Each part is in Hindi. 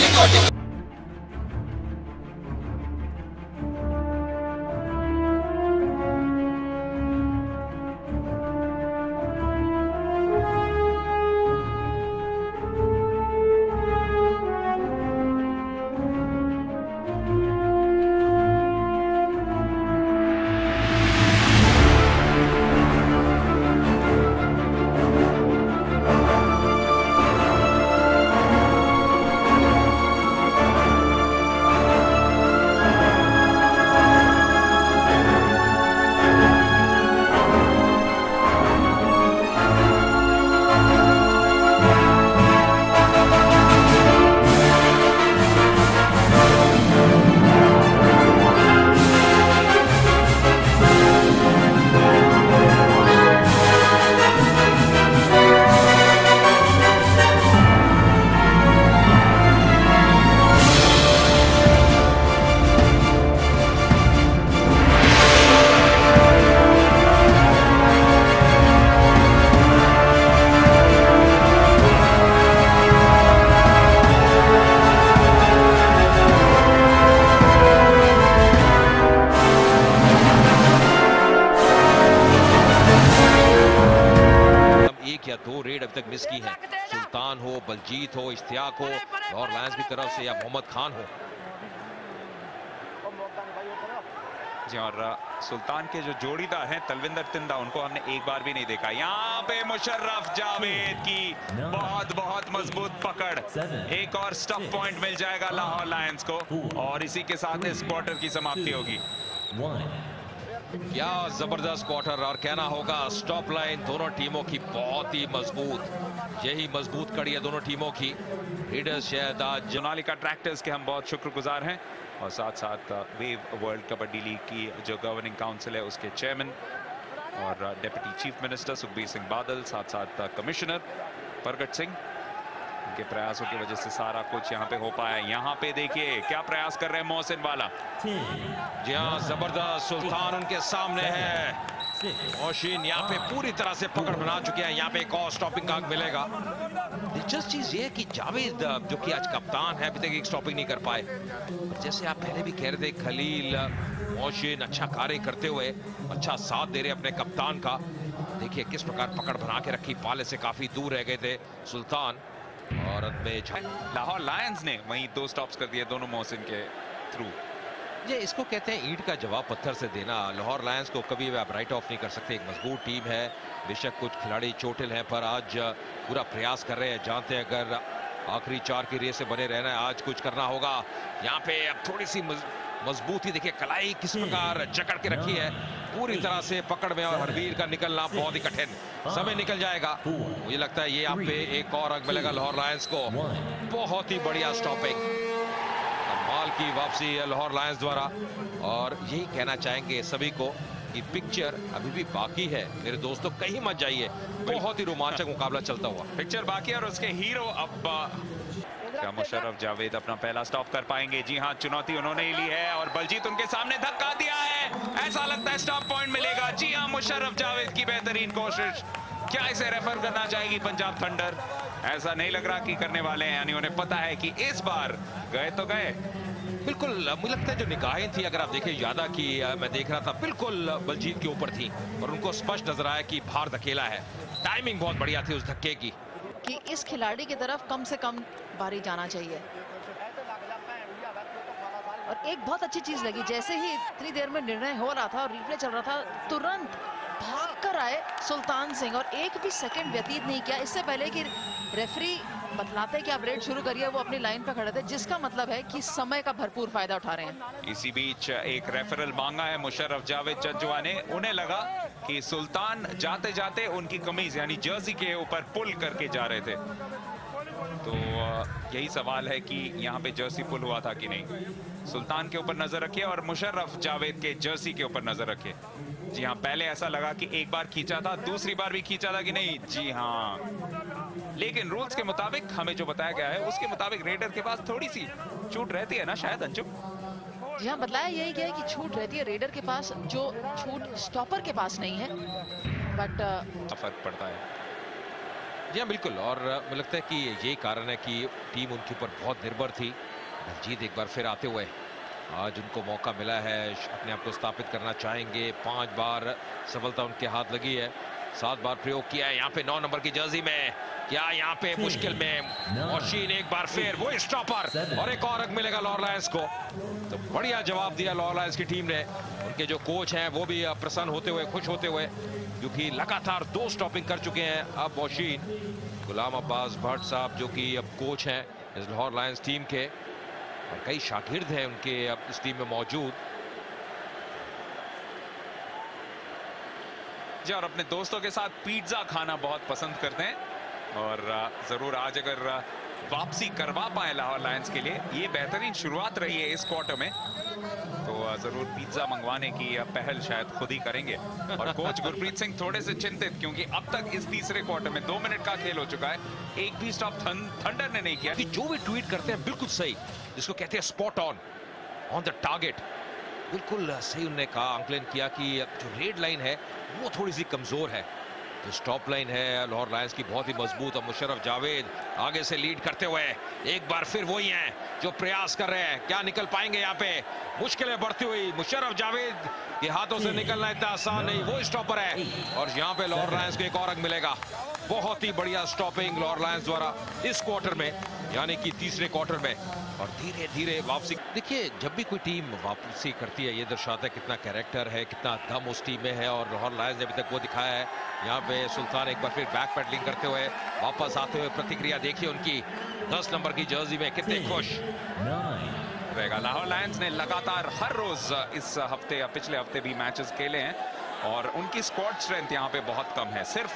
या 2 रेड अभी तक मिस की है। सुल्तान हो, बलजीत हो, इश्तियाक हो और लायंस की तरफ से या मोहम्मद खान हो। जी, और सुल्तान के जो जोड़ीदार हैं तलविंदर तिंदा, उनको हमने एक बार भी नहीं देखा। यहाँ पे मुशर्रफ जावेद की बहुत बहुत मजबूत पकड़, एक और स्टॉप पॉइंट मिल जाएगा लाहौर लायंस को और इसी के साथ इस क्वार्टर की समाप्ति होगी। क्या जबरदस्त क्वार्टर, और कहना होगा स्टॉप लाइन दोनों टीमों की बहुत ही मजबूत। यही मजबूत कड़ी है दोनों टीमों की। रेडर्स शायद आज जोनालिका ट्रैक्टर्स के हम बहुत शुक्रगुजार हैं और साथ साथ वेव वर्ल्ड कबड्डी लीग की जो गवर्निंग काउंसिल है उसके चेयरमैन और deputy chief minister Sukhbir Singh Badal, साथ साथ कमिश्नर प्रगट सिंह, उनके प्रयासों की वजह से सारा कुछ यहाँ पे हो पाया। यहाँ पे देखिए क्या प्रयास कर रहे हैं मोहसिन वाला। जी हाँ, जबरदस्त। सुल्तान उनके सामने है। मोहसिन यहाँ पे पूरी तरह से पकड़ बना चुके हैं। यहाँ पे एक और स्टॉपिंग का मिलेगा। दिलचस्प चीज ये कि जावेद जो कि आज कप्तान है, अभी तक एक स्टॉपिंग नहीं कर पाए। जैसे आप पहले भी कह रहे थे, खलील मोहसिन अच्छा कार्य करते हुए अच्छा साथ दे रहे अपने कप्तान का। देखिए किस प्रकार पकड़ बना के रखी, पाले से काफी दूर रह गए थे सुल्तान और लाहौर लायंस ने वहीं 2 स्टॉप्स कर दिए दोनों मोहसिन के थ्रू। ये इसको कहते हैं ईंट का जवाब पत्थर से देना। लाहौर लायंस को कभी भी आप राइट ऑफ नहीं कर सकते। एक मजबूत टीम है, बेशक कुछ खिलाड़ी चोटिल हैं, पर आज पूरा प्रयास कर रहे हैं। जानते हैं अगर आखिरी 4 की रेस से बने रहना है, आज कुछ करना होगा। यहाँ पे अब थोड़ी सी मजबूती देखिए, कलाई किस प्रकार जकड़ के रखी है पूरी तरह से पकड़ में, और हरवीर का निकलना बहुत ही कठिन। समय निकल जाएगा, मुझे लगता है ये यहाँ पे एक और अंक मिलेगा लाहौर लायंस को। बहुत ही बढ़िया स्टॉपिंग, कमाल की वापसी लाहौर लायंस द्वारा। और यही कहना चाहेंगे सभी को कि पिक्चर अभी भी बाकी है मेरे दोस्तों, कहीं मत जाइए। बहुत ही रोमांचक मुकाबला चलता हुआ पिक्चर बाकी है और उसके हीरो अब क्या मुशर्रफ जावेद अपना पहला स्टॉप कर पाएंगे? जी हाँ, चुनौती उन्होंने ही ली है और बलजीत उनके सामने धक्का दिया है। ऐसा लगता है स्टॉप पॉइंट मिलेगा। जी हाँ, मुशर्रफ जावेद की बेहतरीन कोशिश। क्या इसे रेफर करना चाहेगी पंजाब थंडर? ऐसा नहीं लग रहा कि करने वाले हैं, यानी उन्हें पता है कि इस बार गए तो गए। बिल्कुल, मुझे लगता है जो निगाहें थी, अगर आप देखें यादा की, मैं देख रहा था, बिल्कुल बलजीत के ऊपर थी और उनको स्पष्ट नजर आया कि बाहर धकेला है। टाइमिंग बहुत बढ़िया थी उस धक्के की कि इस खिलाड़ी की तरफ कम से कम बारी जाना चाहिए। और एक बहुत अच्छी चीज लगी, जैसे ही इतनी देर में निर्णय हो रहा था और रिप्ले चल रहा था, तुरंत भागकर आए सुल्तान सिंह और एक भी सेकंड व्यतीत नहीं किया इससे पहले कि रेफरी बतलाते कि आप रेड शुरू करिए। वो अपनी लाइन पर खड़े थे, जिसका मतलब है कि समय का भरपूर फायदा उठा रहे हैं। इसी बीच एक रेफरल मांगा है मुशर्रफ जावेद जज्जुआ ने। उन्हें लगा कि सुल्तान जाते जाते उनकी कमीज यानी जर्सी के ऊपर पुल करके जा रहे थे, तो यही सवाल है कि यहाँ पे जर्सी पुल हुआ था कि नहीं। सुल्तान के ऊपर नजर रखिए और मुशर्रफ जावेद के जर्सी के ऊपर नजर रखिए। जी हाँ, पहले ऐसा लगा कि एक बार खींचा था, दूसरी बार भी खींचा था कि नहीं। जी हाँ, लेकिन रूल्स के मुताबिक हमें जो बताया गया है उसके मुताबिक रेडर के पास थोड़ी सी छूट रहती है ना शायद अंजुम? जी हाँ, बतलाया यही गया है कि छूट रहती है रेडर के पास, जो छूट स्टॉपर के पास नहीं है। बट फर्क पड़ता है। जी हाँ, बिल्कुल। और मुझे लगता है कि यही कारण है कि टीम उनके ऊपर बहुत निर्भर थी। दलजीत एक बार फिर आते हुए आज उनको मौका मिला है, अपने आप को स्थापित करना चाहेंगे। 5 बार सफलता उनके हाथ लगी है, 7 बार प्रयोग किया है यहाँ पे 9 नंबर की जर्सी में। क्या यहाँ पे मुश्किल में मशीन एक बार फिर वो स्टॉपर और एक और अंक मिलेगा लाहौर लायंस को। तो बढ़िया जवाब दिया लाहौर लायंस की टीम ने। उनके जो कोच हैं वो भी प्रसन्न होते हुए, खुश होते हुए, क्योंकि लगातार 2 स्टॉपिंग कर चुके हैं। अब मशीन गुलाम अब्बास भट्ट साहब जो कि अब कोच हैं इस लाहौर लायंस टीम के, और कई शागिर्द हैं उनके अब इस टीम में मौजूद। जी, और अपने दोस्तों के साथ पिज्जा खाना बहुत पसंद करते हैं, और जरूर आज अगर वापसी करवा पाए लाहौर लायंस के लिए, ये बेहतरीन शुरुआत रही है इस क्वार्टर में, तो जरूर पिज्जा मंगवाने की पहल शायद खुद ही करेंगे। और कोच गुरप्रीत सिंह थोड़े से चिंतित, क्योंकि अब तक इस तीसरे क्वार्टर में 2 मिनट का खेल हो चुका है, एक भी स्टॉप थंडर ने नहीं किया। कि जो भी ट्वीट करते हैं बिल्कुल सही, जिसको कहते हैं स्पॉट ऑन द टारगेट, बिल्कुल सही उन्होंने कहा, आंकलन किया कि जो रेड लाइन है वो थोड़ी सी कमजोर है। तो स्टॉप लाइन है लाहौर लायंस की बहुत ही मजबूत। और मुशर्रफ जावेद आगे से लीड करते हुए एक बार फिर वही हैं जो प्रयास कर रहे हैं। क्या निकल पाएंगे यहाँ पे? मुश्किलें बढ़ती हुई मुशर्रफ जावेद के हाथों से निकलना इतना आसान नहीं, वो स्टॉपर है। और यहाँ पे लाहौर लायंस को एक और अंक मिलेगा। बहुत ही बढ़िया स्टॉपिंग लाहौर लायंस द्वारा इस क्वार्टर में, यानी कि तीसरे क्वार्टर में। और धीरे धीरे वापसी। देखिए, जब भी कोई टीम वापसी करती है ये दर्शाता है कितना कैरेक्टर है, कितना दम उस टीम में है, और लाहौर लायंस ने अभी तक वो दिखाया है। यहाँ पे सुल्तान एक बार फिर बैक पैडलिंग करते हुए वापस आते हुए, प्रतिक्रिया देखिए उनकी 10 नंबर की जर्सी में, कितने खुश रहेगा। लाहौर लायंस ने लगातार हर रोज इस हफ्ते या पिछले हफ्ते भी मैचेस खेले हैं, और उनकी स्क्वाड स्ट्रेंथ यहाँ पे बहुत कम है। सिर्फ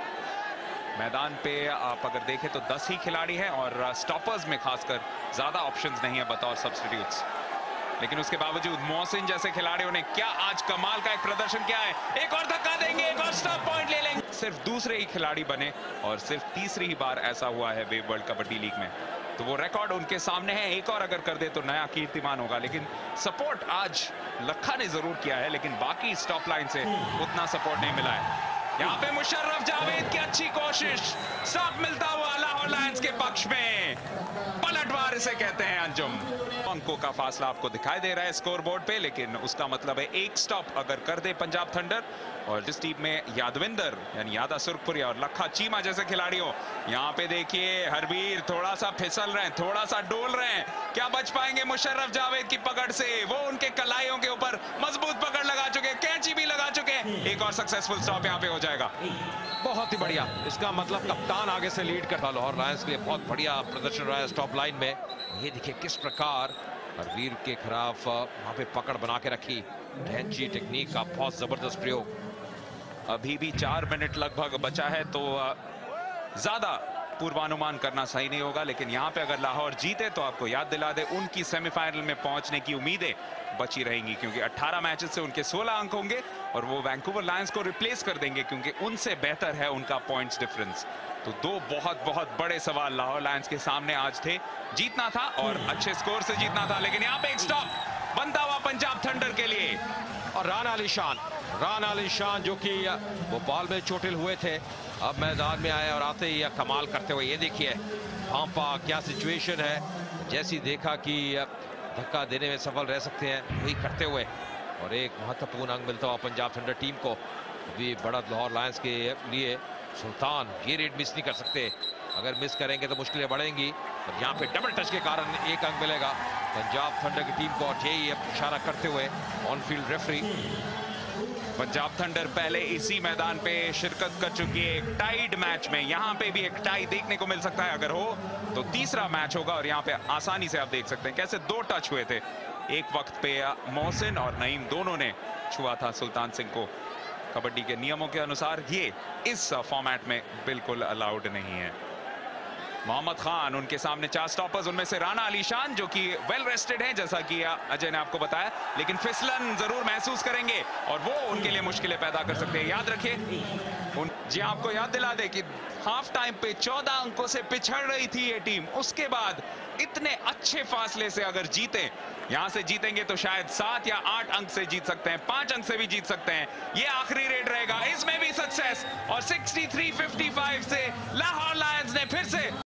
मैदान पे आप अगर देखें तो 10 ही खिलाड़ी हैं, और स्टॉपर्स में खासकर ज्यादा ऑप्शंस नहीं है बतौर सब्स्टिट्यूट्स। लेकिन उसके बावजूद मोहसिन जैसे खिलाड़ियों ने क्या आज कमाल का एक प्रदर्शन किया है। एक और धक्का देंगे, एक और स्टॉप पॉइंट ले लेंगे। सिर्फ दूसरे ही खिलाड़ी बने, और सिर्फ तीसरी ही बार ऐसा हुआ है वेव वर्ल्ड कबड्डी लीग में। तो वो रिकॉर्ड उनके सामने है, एक और अगर कर दे तो नया कीर्तिमान होगा। लेकिन सपोर्ट आज लखा ने जरूर किया है, लेकिन बाकी स्टॉप लाइन से उतना सपोर्ट नहीं मिला है। यहाँ पे मुशर्रफ जावेद की अच्छी कोशिश, स्टॉप मिलता हुआ लाहौर लायंस के पक्ष में। पलटवार इसे कहते हैं अंजुम। अंकों का फासला आपको दिखाई दे रहा है स्कोर बोर्ड पे, लेकिन उसका मतलब है एक स्टॉप अगर कर दे पंजाब थंडर, और जिस टीम में यादविंदर यानी यादा सुरखपुरी और लखा चीमा जैसे खिलाड़ी हो। यहाँ पे देखिए हरवीर थोड़ा सा फिसल रहे हैं, थोड़ा सा डोल रहे हैं। क्या बच पाएंगे मुशर्रफ जावेद की पकड़ से? वो उनके कलाइयों के ऊपर मजबूत पकड़ लगा चुके, कैंची भी लगा चुके। एक और सक्सेसफुल स्टॉप यहाँ पे हो जाएगा। बहुत ही बढ़िया, इसका मतलब कप्तान आगे से लीड करता। लाहौर लायंस के लिए बहुत बढ़िया प्रदर्शन रहा है स्टॉप लाइन में। ये देखिए किस प्रकार हरवीर के खिलाफ वहां पे पकड़ बना के रखी। कैंची टेक्निक का बहुत जबरदस्त प्रयोग। अभी भी 4 मिनट लगभग बचा है, तो ज्यादा पूर्वानुमान करना सही नहीं होगा। लेकिन यहाँ पे अगर लाहौर जीते तो आपको याद दिला दे उनकी सेमीफाइनल में पहुंचने की उम्मीदें बची रहेंगी, क्योंकि 18 मैचेस से उनके 16 अंक होंगे, और वो वैंकूवर लायंस को रिप्लेस कर देंगे, क्योंकि उनसे बेहतर है उनका पॉइंट्स डिफरेंस। तो 2 बहुत बड़े सवाल लाहौर लायंस के सामने आज थे। जीतना था और अच्छे स्कोर से जीतना था, लेकिन यहाँ पे एक स्टॉप बनता हुआ पंजाब थंडर के लिए। और राना अली शान जो कि भोपाल में चोटिल हुए थे, अब मैदान में आए और आते ही कमाल करते हुए। ये देखिए भांपा, क्या सिचुएशन है। जैसी देखा कि धक्का देने में सफल रह सकते हैं, वही करते हुए, और एक महत्वपूर्ण अंक मिलता हुआ पंजाब थंडर टीम को। अभी बढ़त लाहौर लायंस के लिए सुल्तान ये रेड मिस नहीं कर सकते, अगर मिस करेंगे तो मुश्किलें बढ़ेंगी। और यहाँ पे डबल टच के कारण एक अंक मिलेगा पंजाब थंडर की टीम को, और यही इशारा करते हुए on field referee. Punjab thunder पहले इसी मैदान पे शिरकत कर चुकी है एक टाइड मैच में। यहाँ पे भी एक टाई देखने को मिल सकता है, अगर हो तो तीसरा मैच होगा। और यहाँ पे आसानी से आप देख सकते हैं कैसे 2 टच हुए थे। एक वक्त पे मोहसिन और नईम दोनों ने छुआ था सुल्तान सिंह को। कबड्डी के नियमों के अनुसार ये इस फॉर्मेट में बिल्कुल अलाउड नहीं है। मोहम्मद खान उनके सामने 4 स्टॉपर्स, उनमें से राना अली शान जो कि वेल रेस्टेड हैं जैसा कि अजय ने आपको बताया, लेकिन फिसलन जरूर महसूस करेंगे और वो उनके लिए मुश्किलें पैदा कर सकते हैं। याद रखिए जी, आपको याद दिला दे कि हाफ टाइम पे 14 अंकों से पिछड़ रही थी ये टीम, उसके बाद इतने अच्छे फासले से अगर जीते, यहां से जीतेंगे तो शायद 7 या 8 अंक से जीत सकते हैं, 5 अंक से भी जीत सकते हैं। ये आखिरी रेड रहेगा, इसमें भी सक्सेस और 63-55 से लाहौर लायंस ने फिर से